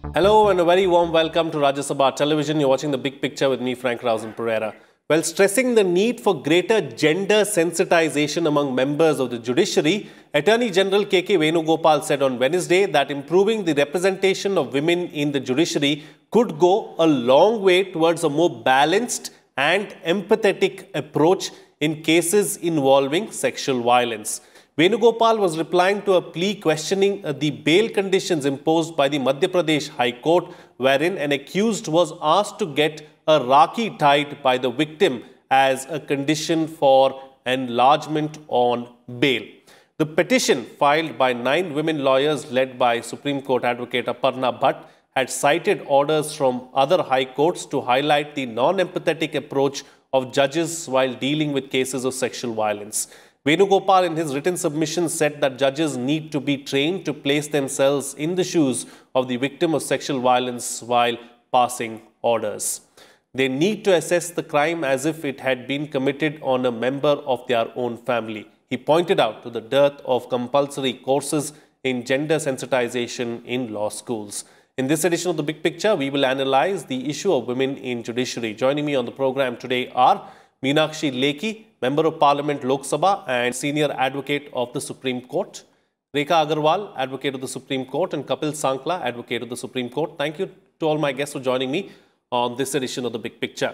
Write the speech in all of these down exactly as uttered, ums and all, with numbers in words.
Hello and a very warm welcome to Rajya Sabha Television. You're watching The Big Picture with me, Frank Rausen Pereira. Well, stressing the need for greater gender sensitization among members of the judiciary, Attorney General K K Venugopal said on Wednesday that improving the representation of women in the judiciary could go a long way towards a more balanced and empathetic approach in cases involving sexual violence. Venugopal was replying to a plea questioning the bail conditions imposed by the Madhya Pradesh High Court, wherein an accused was asked to get a rakhi tied by the victim as a condition for enlargement on bail. The petition, filed by nine women lawyers led by Supreme Court advocate Aparna Bhatt, had cited orders from other high courts to highlight the non-empathetic approach of judges while dealing with cases of sexual violence. Venugopal, in his written submission, said that judges need to be trained to place themselves in the shoes of the victim of sexual violence while passing orders. They need to assess the crime as if it had been committed on a member of their own family. He pointed out to the dearth of compulsory courses in gender sensitization in law schools. In this edition of The Big Picture, we will analyze the issue of women in judiciary. Joining me on the program today are Meenakshi Lekhi, Member of Parliament Lok Sabha and Senior Advocate of the Supreme Court; Rekha Agarwal, Advocate of the Supreme Court; and Kapil Sankla, Advocate of the Supreme Court. Thank you to all my guests for joining me on this edition of The Big Picture.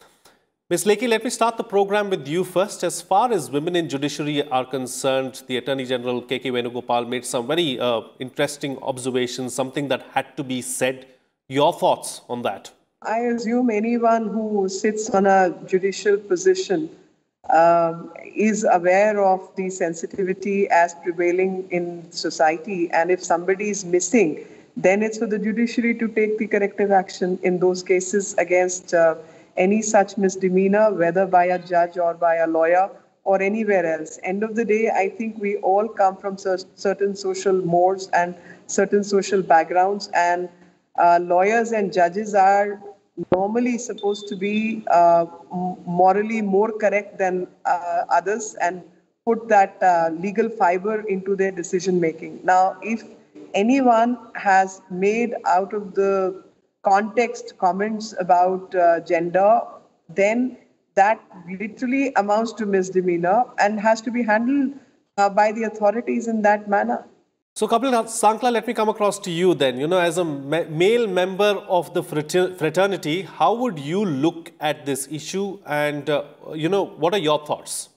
Miz Lekhi, let me start the program with you first. As far as women in judiciary are concerned, the Attorney General K K Venugopal made some very uh, interesting observations, something that had to be said. Your thoughts on that? I assume anyone who sits on a judicial position um, is aware of the sensitivity as prevailing in society. And if somebody is missing, then it's for the judiciary to take the corrective action in those cases against uh, any such misdemeanor, whether by a judge or by a lawyer or anywhere else. End of the day, I think we all come from cer certain social modes and certain social backgrounds, and uh, lawyers and judges are normally supposed to be uh, morally more correct than uh, others and put that uh, legal fiber into their decision making. Now, if anyone has made out of the context comments about uh, gender, then that literally amounts to misdemeanor and has to be handled uh, by the authorities in that manner. So, Kapil Sankla, let me come across to you then. You know, as a ma male member of the fraternity, how would you look at this issue? And, uh, you know, what are your thoughts?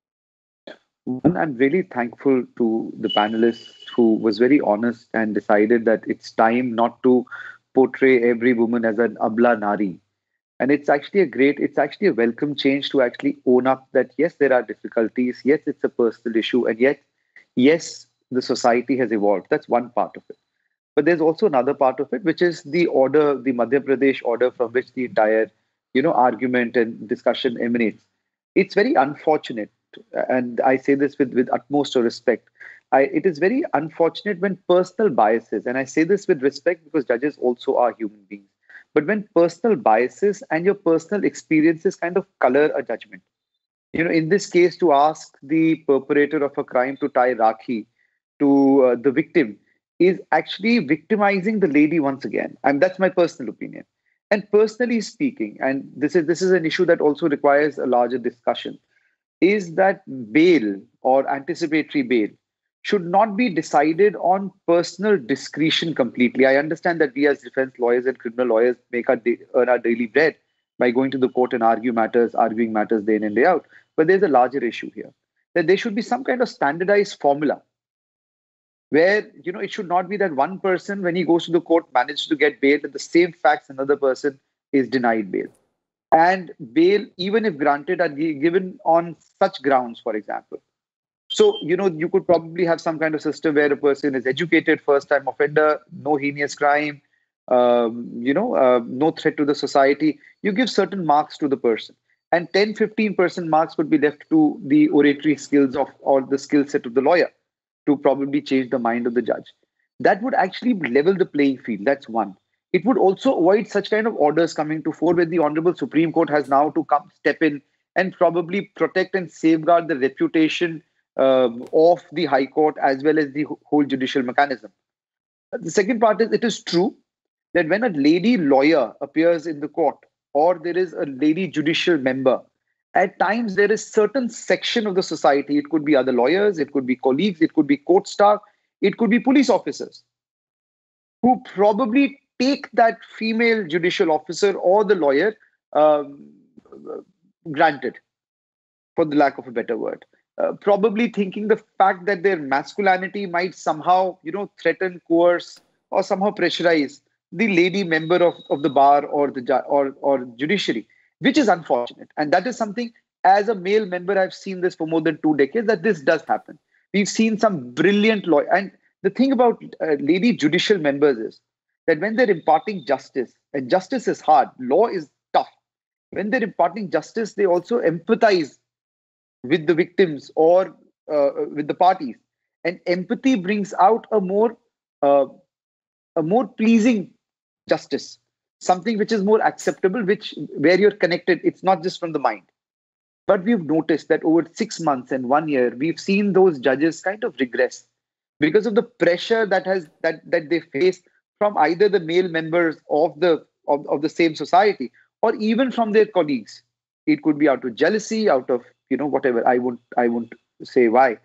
One, I'm really thankful to the panelists who was very honest and decided that it's time not to portray every woman as an abla nari. And it's actually a great, it's actually a welcome change to actually own up that, yes, there are difficulties. Yes, it's a personal issue. And yet, yes, the society has evolved. That's one part of it. But there's also another part of it, which is the order, the Madhya Pradesh order from which the entire, you know, argument and discussion emanates. It's very unfortunate, and I say this with, with utmost respect. I, it is very unfortunate when personal biases, and I say this with respect because judges also are human beings, but when personal biases and your personal experiences kind of color a judgment. You know, in this case, to ask the perpetrator of a crime to tie rakhi to uh, the victim is actually victimizing the lady once again. And that's my personal opinion. And personally speaking, and this is this is an issue that also requires a larger discussion, is that bail or anticipatory bail should not be decided on personal discretion completely. I understand that we as defense lawyers and criminal lawyers make our day, earn our daily bread by going to the court and argue matters, arguing matters day in and day out. But there's a larger issue here, that there should be some kind of standardized formula where, you know, it should not be that one person, when he goes to the court, manages to get bail, and the same facts another person is denied bail. And bail, even if granted, are given on such grounds, for example. So, you know, you could probably have some kind of system where a person is educated, first-time offender, no heinous crime, um, you know, uh, no threat to the society. You give certain marks to the person. And ten, fifteen percent marks would be left to the oratory skills of or the skill set of the lawyer to probably change the mind of the judge. That would actually level the playing field. That's one. It would also avoid such kind of orders coming to fore where the Honorable Supreme Court has now to come step in and probably protect and safeguard the reputation um, of the High Court as well as the whole judicial mechanism. The second part is, it is true that when a lady lawyer appears in the court, or there is a lady judicial member, at times there is certain section of the society, it could be other lawyers, it could be colleagues, it could be court staff, it could be police officers, who probably take that female judicial officer or the lawyer um, granted, for the lack of a better word. Uh, probably thinking the fact that their masculinity might somehow, you know, threaten, coerce, or somehow pressurize the lady member of, of the bar or the ju- or or judiciary, which is unfortunate. And that is something, as a male member, I've seen this for more than two decades, that this does happen. We've seen some brilliant law. And the thing about uh, lady judicial members is that when they're imparting justice, and justice is hard, law is tough. When they're imparting justice, they also empathize with the victims or uh, with the parties. And empathy brings out a more uh, a more pleasing justice, something which is more acceptable, which where you're connected. It's not just from the mind. But we've noticed that over six months and one year, we've seen those judges kind of regress because of the pressure that has that that they face from either the male members of the of, of the same society, or even from their colleagues. It could be out of jealousy, out of, you know, whatever. I won't I won't say why.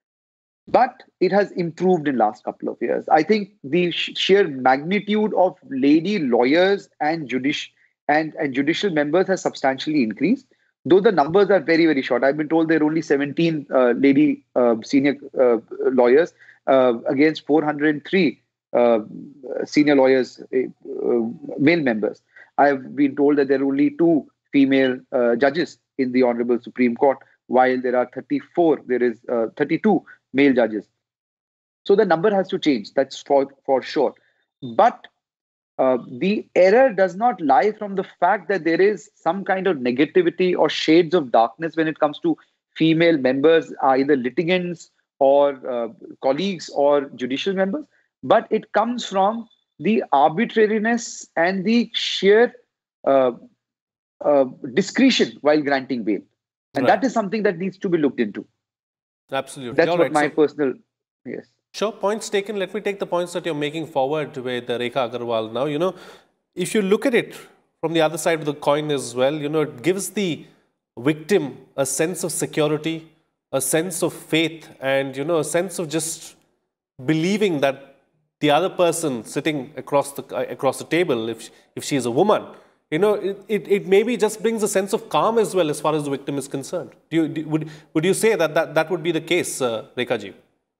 But it has improved in last couple of years. I think the sh- sheer magnitude of lady lawyers and judici- and, and judicial members has substantially increased, though the numbers are very, very short. I've been told there are only seventeen uh, lady uh, senior uh, lawyers uh, against four hundred three uh, senior lawyers, uh, male members. I've been told that there are only two female uh, judges in the Honorable Supreme Court, while there are thirty-four, there is uh, thirty-two male judges. So the number has to change, that's for, for sure. But uh, the error does not lie from the fact that there is some kind of negativity or shades of darkness when it comes to female members, either litigants or uh, colleagues or judicial members. But it comes from the arbitrariness and the sheer uh, uh, discretion while granting bail. And Right. that is something that needs to be looked into. Absolutely. That's All what right. my So- personal, yes. Sure, points taken. Let me take the points that you're making forward with uh, Rekha Agarwal now. You know, if you look at it from the other side of the coin as well, you know, it gives the victim a sense of security, a sense of faith, and, you know, a sense of just believing that the other person sitting across the uh, across the table, if if she is a woman, you know, it, it, it maybe just brings a sense of calm as well as far as the victim is concerned. Do you, do, would, would you say that, that that would be the case, uh, Rekha ji?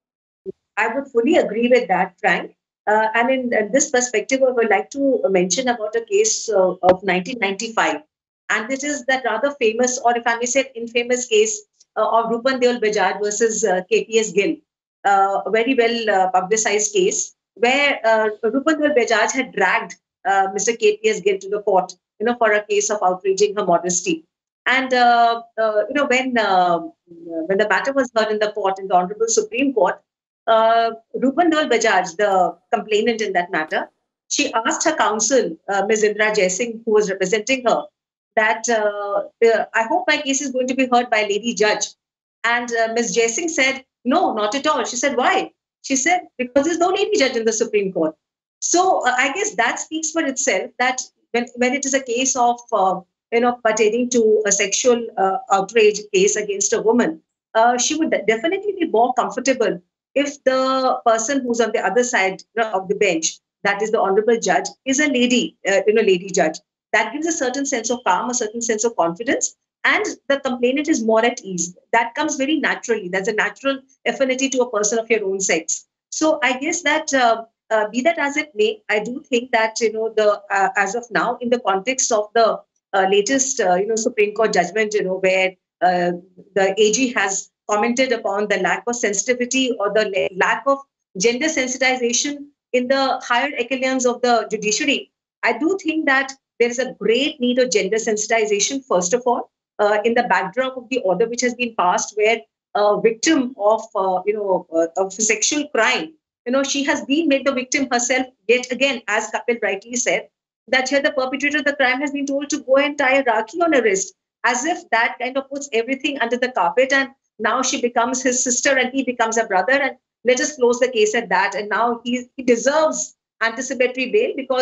I would fully agree with that, Frank. Uh, and in uh, this perspective, I would like to mention about a case uh, of nineteen ninety-five. And this is that rather famous, or if I may say infamous case uh, of Rupan Deol Bajaj versus uh, K P S Gill. Uh, a very well uh, publicized case where uh, Rupan Deol Bajaj had dragged uh, Mister K P S Gill to the court, you know, for a case of outraging her modesty. And, uh, uh, you know, when, uh, when the matter was heard in the court, in the Honorable Supreme Court, Uh, Rupan Deol Bajaj, the complainant in that matter, she asked her counsel, uh, Miz Indra Jaising, who was representing her, that uh, uh, I hope my case is going to be heard by a lady judge. And uh, Miz Jaising said, no, not at all. She said, why? She said, because there's no lady judge in the Supreme Court. So uh, I guess that speaks for itself, that when, when it is a case of, uh, you know, pertaining to a sexual uh, outrage case against a woman, uh, she would definitely be more comfortable if the person who's on the other side of the bench, that is the honorable judge, is a lady, uh, you know, lady judge. That gives a certain sense of calm, a certain sense of confidence, and the complainant is more at ease. That comes very naturally. There's a natural affinity to a person of your own sex. So I guess that, uh, uh, be that as it may, I do think that, you know, the uh, as of now, in the context of the uh, latest, uh, you know, Supreme Court judgment, you know, where uh, the A G has commented upon the lack of sensitivity or the lack of gender sensitization in the higher echelons of the judiciary, I do think that there is a great need of gender sensitization, first of all, uh, in the backdrop of the order which has been passed, where a victim of, uh, you know, uh, of sexual crime, you know, she has been made the victim herself yet again, as Kapil rightly said, that here the perpetrator of the crime has been told to go and tie a rakhi on her wrist, as if that kind of puts everything under the carpet, and now she becomes his sister and he becomes a brother, and let us close the case at that. And now he, he deserves anticipatory bail because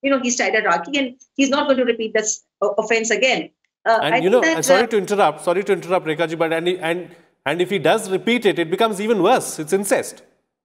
you know, he's tried a Rakhi and he's not going to repeat this uh, offense again. Uh, And I you think know, that, sorry uh, to interrupt, sorry to interrupt, Rekha ji, but and, and, and if he does repeat it, it becomes even worse. It's incest.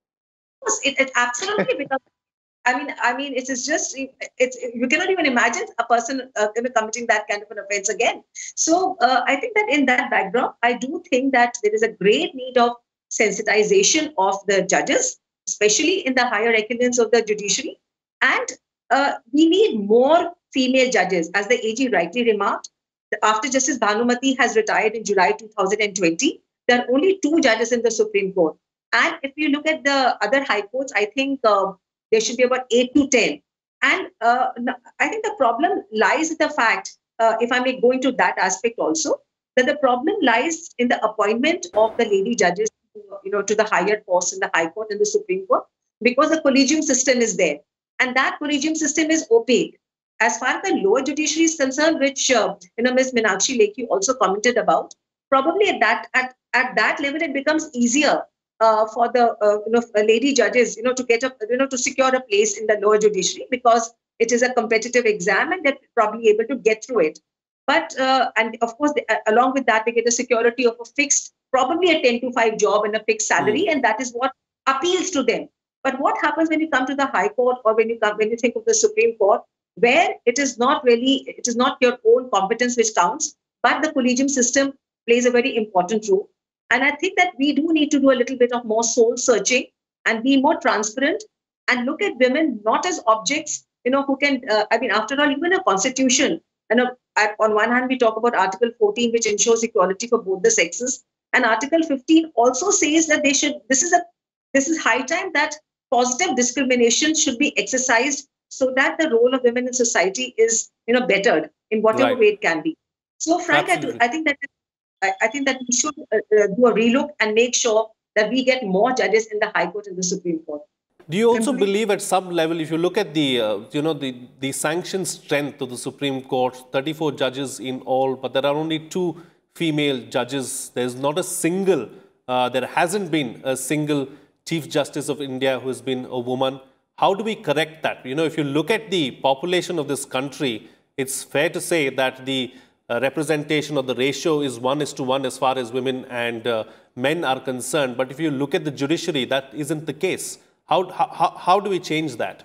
it, it absolutely becomes. I mean, I mean, it is just it's you cannot even imagine a person uh, you know, committing that kind of an offense again. So uh, I think that in that backdrop, I do think that there is a great need of sensitization of the judges, especially in the higher echelons of the judiciary, and uh, we need more female judges, as the A G rightly remarked. After Justice Bhanumati has retired in July two thousand twenty, there are only two judges in the Supreme Court. And if you look at the other high courts, I think uh, there should be about eight to ten. And uh, I think the problem lies in the fact, uh, if I may go into that aspect also, that the problem lies in the appointment of the lady judges, you know, to the higher posts in the High Court and the Supreme Court, because the collegium system is there. And that collegium system is opaque. As far as the lower judiciary is concerned, which uh, you know Miz Meenakshi Lekhi also commented about, probably at that at, at that level it becomes easier uh, for the uh, you know lady judges you know to get a you know to secure a place in the lower judiciary, because it is a competitive exam and they're probably able to get through it. But uh, and of course, they, uh, along with that, they get the security of a fixed, probably a ten to five job and a fixed salary, mm. and that is what appeals to them. But what happens when you come to the High Court, or when you come when you think of the Supreme Court, where it is not really, it is not your own competence which counts, but the collegium system plays a very important role. And I think that we do need to do a little bit of more soul searching and be more transparent and look at women not as objects, you know, who can, uh, I mean, after all, even a constitution, and a, on one hand, we talk about Article fourteen, which ensures equality for both the sexes. And Article fifteen also says that they should, this is a, this is high time that positive discrimination should be exercised, so that the role of women in society is, you know, bettered in whatever right. way it can be. So, Frank, I, do, I think that I, I think that we should uh, uh, do a relook and make sure that we get more judges in the High Court and the Supreme Court. Do you also Simply, believe at some level, if you look at the, uh, you know, the, the sanctioned strength of the Supreme Court, thirty-four judges in all, but there are only two female judges. There's not a single, uh, there hasn't been a single Chief Justice of India who has been a woman. How do we correct that? You know, if you look at the population of this country, it's fair to say that the uh, representation or the ratio is one is to one as far as women and uh, men are concerned. But if you look at the judiciary, that isn't the case. How, how, how do we change that?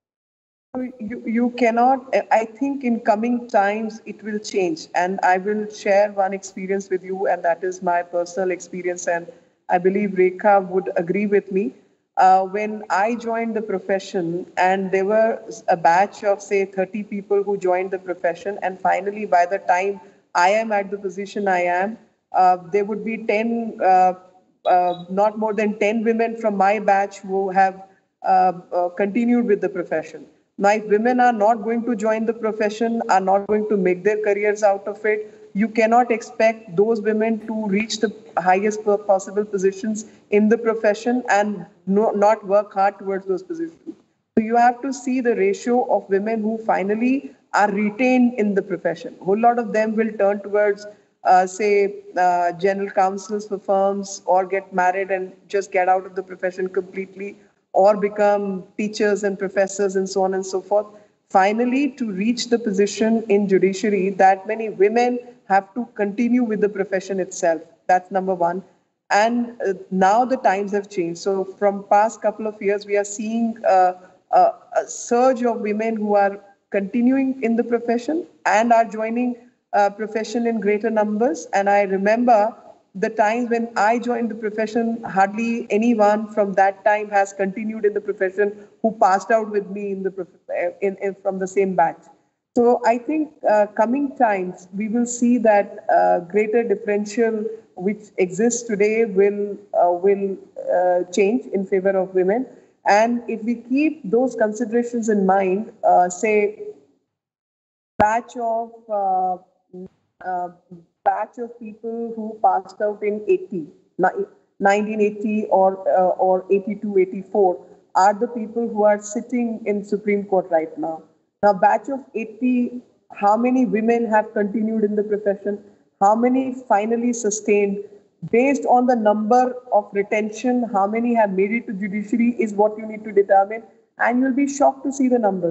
You, you cannot, I think in coming times it will change. And I will share one experience with you, and that is my personal experience. And I believe Rekha would agree with me. Uh, when I joined the profession, and there were a batch of, say, thirty people who joined the profession, and finally, by the time I am at the position I am, uh, there would be ten, uh, uh, not more than ten women from my batch who have uh, uh, continued with the profession. Now, if women are not going to join the profession, are not going to make their careers out of it, you cannot expect those women to reach the highest possible positions in the profession and no, not work hard towards those positions. So you have to see the ratio of women who finally are retained in the profession. A whole lot of them will turn towards, uh, say, uh, general counsels for firms, or get married and just get out of the profession completely, or become teachers and professors and so on and so forth. Finally, to reach the position in judiciary, that many women have to continue with the profession itself. That's number one. And uh, now the times have changed. So from past couple of years, we are seeing uh, uh, a surge of women who are continuing in the profession and are joining uh, profession in greater numbers. And I remember the times when I joined the profession, hardly anyone from that time has continued in the profession who passed out with me in the in, in from the same batch. So I think uh, coming times, we will see that uh, greater differential which exists today will uh, will uh, change in favor of women. And if we keep those considerations in mind, uh, say, batch of uh, uh, batch of people who passed out in eighty, nineteen eighty or uh, or eighty-two, eighty-four are the people who are sitting in Supreme Court right now. Now, batch of eighty, how many women have continued in the profession? How many finally sustained? Based on the number of retention, how many have made it to judiciary is what you need to determine. And you'll be shocked to see the numbers.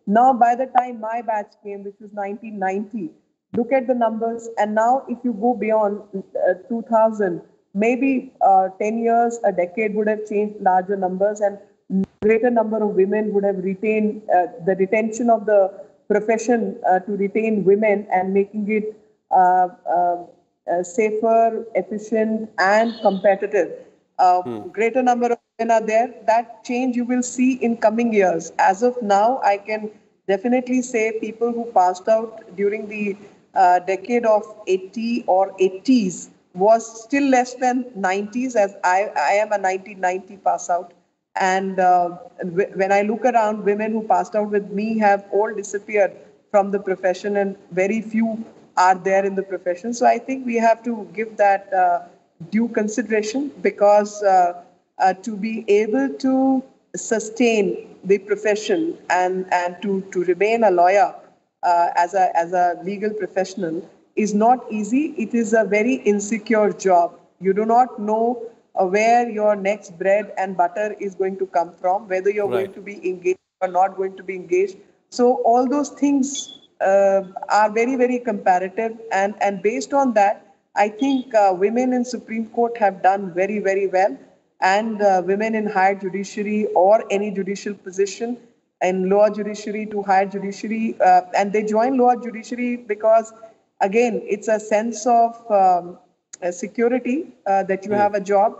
Now, by the time my batch came, which was nineteen ninety, look at the numbers. And now, if you go beyond uh, two thousand, maybe uh, ten years, a decade would have changed larger numbers, and greater number of women would have retained uh, the retention of the profession uh, to retain women and making it uh, uh, uh, safer, efficient, and competitive. Uh, greater number of women are there. That change you will see in coming years. As of now, I can definitely say people who passed out during the uh, decade of eighty or eighties was still less than nineties, as I, I am a nineteen ninety pass out. And uh, w- when I look around, women who passed out with me have all disappeared from the profession, and very few are there in the profession. So I think we have to give that uh, due consideration, because uh, uh, to be able to sustain the profession and, and to, to remain a lawyer uh, as, a, as a legal professional is not easy. It is a very insecure job. You do not know uh, where your next bread and butter is going to come from, whether you're Right. going to be engaged or not going to be engaged. So all those things uh, are very, very comparative. And, and based on that, I think uh, women in Supreme Court have done very, very well. And uh, women in higher judiciary or any judicial position, in lower judiciary to higher judiciary, uh, and they join lower judiciary because, again, it's a sense of um, uh, security uh, that you have a job,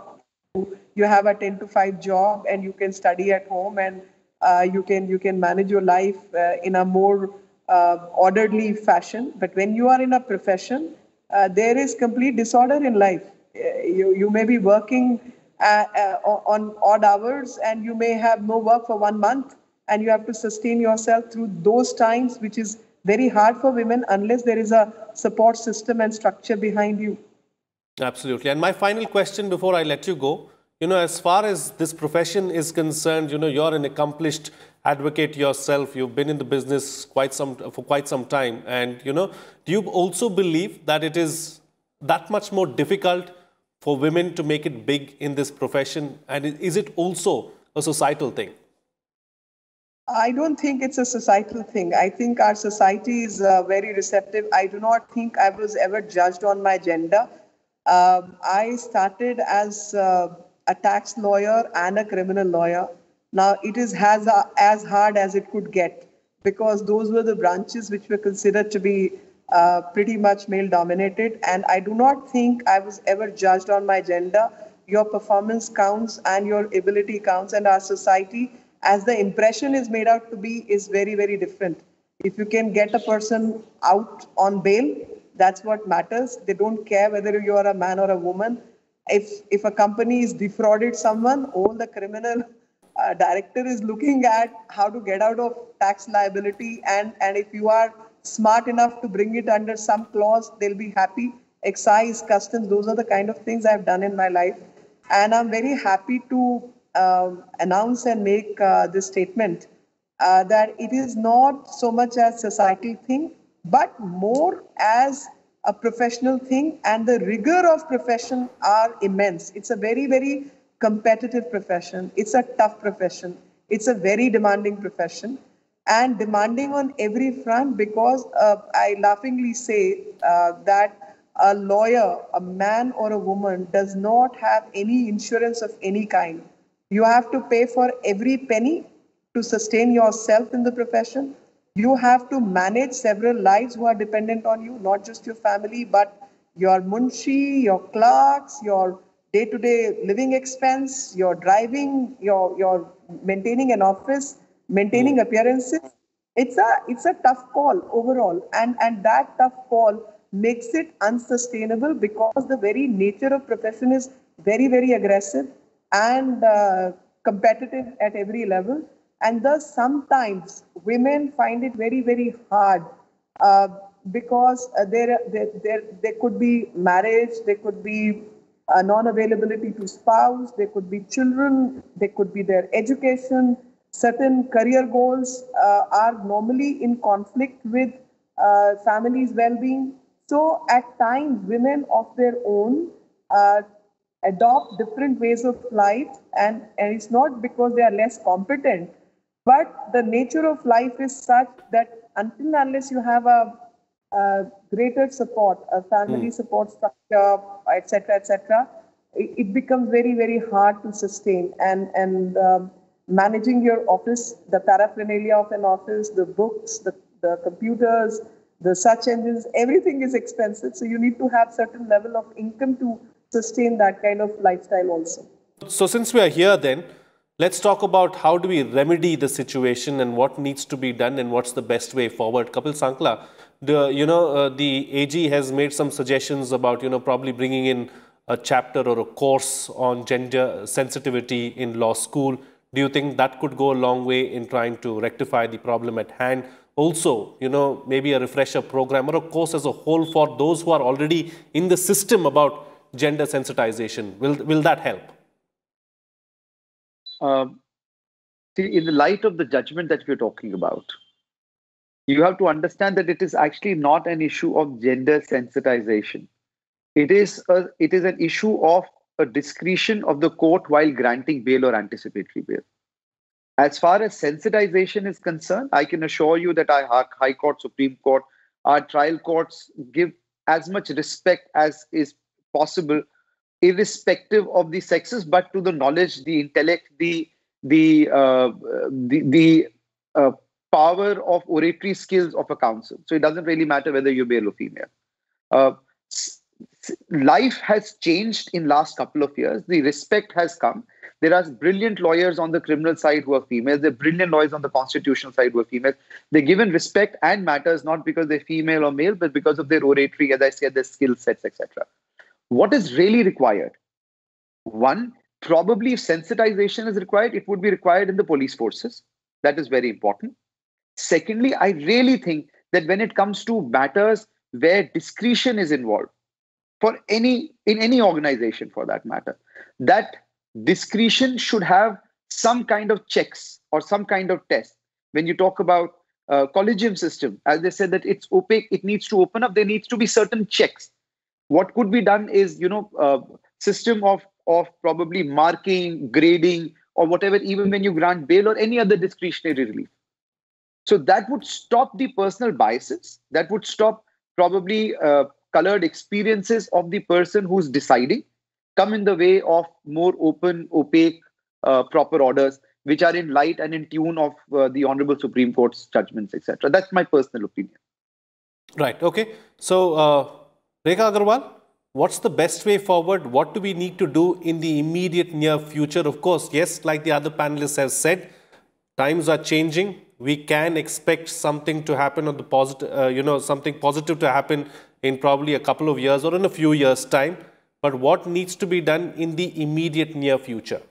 you have a ten to five job, and you can study at home, and uh, you can you can manage your life uh, in a more uh, orderly fashion. But when you are in a profession, uh, there is complete disorder in life. Uh, you you may be working uh, uh, on odd hours, and you may have no work for one month, and you have to sustain yourself through those times, which is very hard for women unless there is a support system and structure behind you. Absolutely. And my final question before I let you go, you know, as far as this profession is concerned, you know, you're an accomplished advocate yourself. You've been in the business quite some for quite some time. And, you know, do you also believe that it is that much more difficult for women to make it big in this profession? And is it also a societal thing? I don't think it's a societal thing. I think our society is uh, very receptive. I do not think I was ever judged on my gender. Um, I started as uh, a tax lawyer and a criminal lawyer. Now, it is as, uh, as hard as it could get, because those were the branches which were considered to be uh, pretty much male dominated. And I do not think I was ever judged on my gender. Your performance counts and your ability counts, and our society, as the impression is made out to be, is very, very different. If you can get a person out on bail, that's what matters. They don't care whether you are a man or a woman. If if a company is defrauded someone, all the criminal uh, director is looking at how to get out of tax liability, and and if you are smart enough to bring it under some clause, they'll be happy. Excise, customs, those are the kind of things I've done in my life. And I'm very happy to um, announce and make uh, this statement uh, that it is not so much a societal thing, but more as a professional thing. And the rigor of profession are immense. It's a very, very competitive profession. It's a tough profession. It's a very demanding profession, and demanding on every front, because uh, I laughingly say uh, that a lawyer, a man or a woman, does not have any insurance of any kind. You have to pay for every penny to sustain yourself in the profession. You have to manage several lives who are dependent on you, not just your family, but your munshi, your clerks, your day-to-day living expense, your driving, your, your maintaining an office, maintaining appearances. It's a it's a tough call overall, and and that tough call makes it unsustainable, because the very nature of profession is very, very aggressive and uh, competitive at every level. And thus, sometimes women find it very, very hard uh, because uh, there, there, there, there could be marriage, there could be uh, non-availability to spouse, there could be children, there could be their education. Certain career goals uh, are normally in conflict with uh, families' well-being. So at times, women of their own uh, adopt different ways of life, and, and it's not because they are less competent, But the nature of life is such that until unless you have a, a greater support, a family mm. support structure, et cetera, et cetera, it, it becomes very, very hard to sustain. And, and um, managing your office, the paraphernalia of an office, the books, the, the computers, the search engines, everything is expensive. So you need to have certain level of income to sustain that kind of lifestyle also. So since we are here then, let's talk about how do we remedy the situation and what needs to be done and what's the best way forward. Kapil Sankla, the, you know, uh, the A G has made some suggestions about, you know, probably bringing in a chapter or a course on gender sensitivity in law school. Do you think that could go a long way in trying to rectify the problem at hand? Also, you know, maybe a refresher program or a course as a whole for those who are already in the system about gender sensitization. Will, will that help? Um, see, in the light of the judgment that we're talking about, you have to understand that it is actually not an issue of gender sensitization. It is a, it is an issue of a discretion of the court while granting bail or anticipatory bail. As far as sensitization is concerned, I can assure you that our High Court, Supreme Court, our trial courts give as much respect as is possible, irrespective of the sexes, but to the knowledge, the intellect, the the uh, the, the uh, power of oratory skills of a counsel. So it doesn't really matter whether you're male or female. Uh, life has changed in last couple of years. The respect has come. There are brilliant lawyers on the criminal side who are females. There are brilliant lawyers on the constitutional side who are females. They're given respect and matters not because they're female or male, but because of their oratory, as I said, their skill sets, et cetera. What is really required? One, probably if sensitization is required, it would be required in the police forces. That is very important. Secondly, I really think that when it comes to matters where discretion is involved, for any, in any organization for that matter, that discretion should have some kind of checks or some kind of test. When you talk about uh, collegium system, as they said that it's opaque, it needs to open up, there needs to be certain checks. What could be done is, you know, uh, system of, of probably marking, grading, or whatever, even when you grant bail or any other discretionary relief. So that would stop the personal biases. That would stop probably uh, colored experiences of the person who's deciding, come in the way of more open, opaque, uh, proper orders, which are in light and in tune of uh, the Honorable Supreme Court's judgments, et cetera. That's my personal opinion. Right. Okay. So, uh, Rekha Agarwal, what's the best way forward? What do we need to do in the immediate near future? Of course, yes, like the other panelists have said, times are changing. We can expect something to happen on the positive, uh, you know, something positive to happen in probably a couple of years or in a few years' time. But what needs to be done in the immediate near future?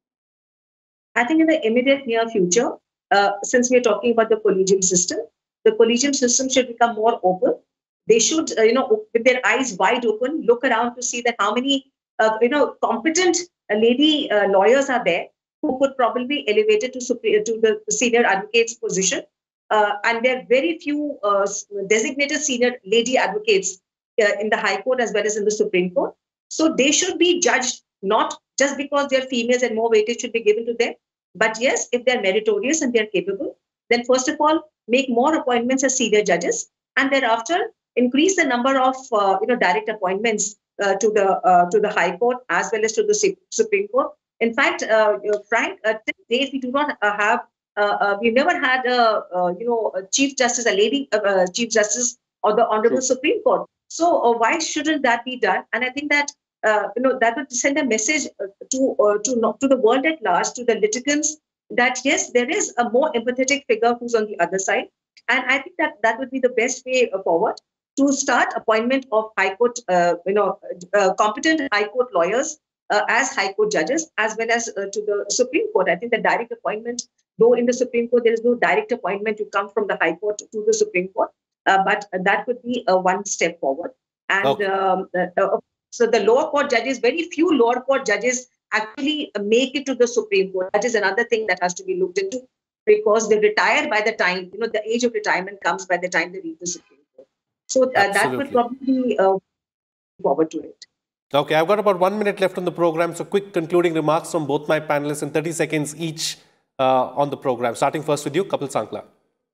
I think in the immediate near future, uh, since we are talking about the collegium system, the collegium system should become more open. They should, uh, you know, with their eyes wide open, look around to see that how many, uh, you know, competent uh, lady uh, lawyers are there who could probably be elevated to, super, to the senior advocate's position. Uh, and there are very few uh, designated senior lady advocates uh, in the High Court as well as in the Supreme Court. So they should be judged not just because they're females and more weightage should be given to them. But yes, if they're meritorious and they're capable, then first of all, make more appointments as senior judges, and thereafter increase the number of uh, you know direct appointments uh, to the uh, to the High Court as well as to the Supreme Court. In fact, uh, Frank, uh, till date we do not uh, have uh, uh, we've never had a uh, you know a Chief Justice, a lady uh, Chief Justice or the Honorable sure. Supreme Court. So uh, why shouldn't that be done? And I think that uh, you know that would send a message to uh, to to the world at large, to the litigants, that yes, there is a more empathetic figure who's on the other side. And I think that that would be the best way forward to start appointment of High Court, uh, you know, uh, competent High Court lawyers uh, as High Court judges, as well as uh, to the Supreme Court. I think the direct appointment, though in the Supreme Court, there is no direct appointment to come from the High Court to the Supreme Court, uh, but that would be uh, one step forward. And okay. um, uh, uh, so the lower court judges, very few lower court judges actually make it to the Supreme Court. That is another thing that has to be looked into, because they retire by the time, you know, the age of retirement comes by the time they reach the Supreme Court. So uh, that would probably uh, forward to it. Okay, I've got about one minute left on the program. So quick concluding remarks from both my panelists in thirty seconds each. uh, on the program. Starting first with you, Kapil Sankla.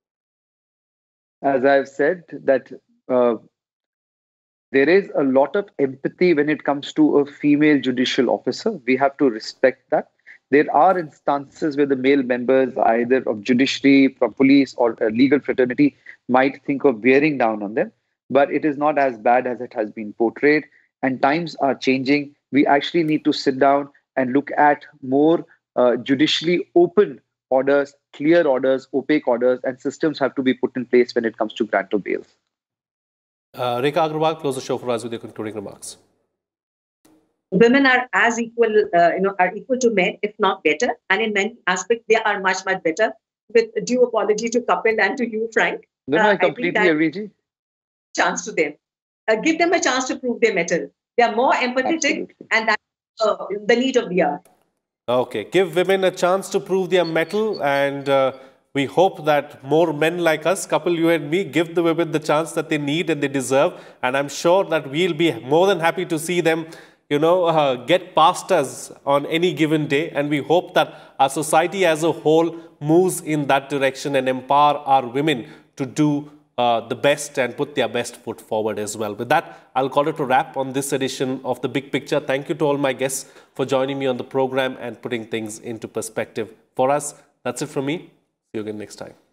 As I've said, that uh, there is a lot of empathy when it comes to a female judicial officer. We have to respect that. There are instances where the male members, either of judiciary, from police, or a legal fraternity, might think of bearing down on them. But it is not as bad as it has been portrayed. And times are changing. We actually need to sit down and look at more uh, judicially open orders, clear orders, opaque orders, and systems have to be put in place when it comes to grant of bails. Uh, Rekha Agarwal, close the show for us with your concluding remarks. Women are as equal, uh, you know, are equal to men, if not better. And in many aspects, they are much, much better. With due apology to Kapil and to you, Frank. No, no, uh, I completely I agree, Ji. Chance to them. Uh, give them a chance to prove their mettle. They are more empathetic, Absolutely. and that's uh, the need of the hour. Okay, give women a chance to prove their mettle, and uh, we hope that more men like us, Kapil, you and me, give the women the chance that they need and they deserve. And I'm sure that we'll be more than happy to see them, you know, uh, get past us on any given day. And we hope that our society as a whole moves in that direction and empower our women to do uh, the best and put their best foot forward as well. With that, I'll call it a wrap on this edition of The Big Picture. Thank you to all my guests for joining me on the program and putting things into perspective for us. That's it from me. See you again next time.